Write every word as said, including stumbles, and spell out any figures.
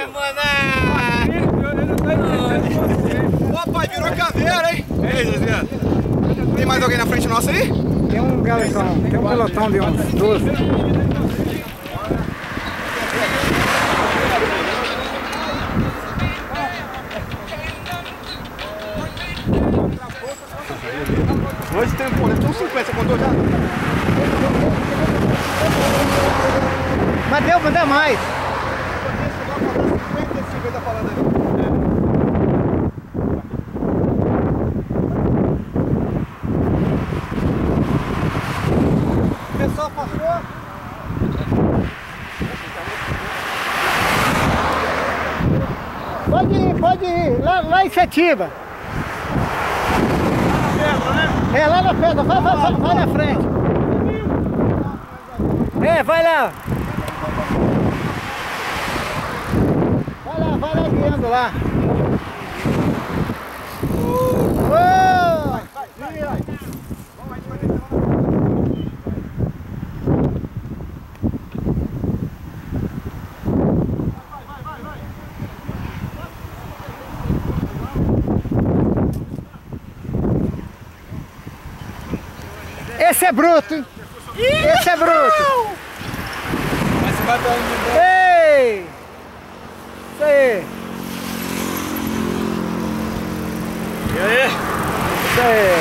É, mané! Opa, virou caveira, hein? Ei, Zezé. Tem mais alguém na frente nossa aí? Tem um galetão, tem um pelotão de uns doze. Hoje tem um pô, tem uns cinquenta, você contou já? Mas deu pra dar mais. cinquenta e cinco, ele tá falando aí. O pessoal passou. Pode ir, pode ir, lá, lá em Setiba. É, lá na pedra, vai, vai, vai, vai na frente. É, vai lá. Vai lá, vai lá guiando lá. Oh! Esse é bruto, hein? Esse é bruto! Mas se vai pra onde? Ei! Isso aí! E aí? Isso aí!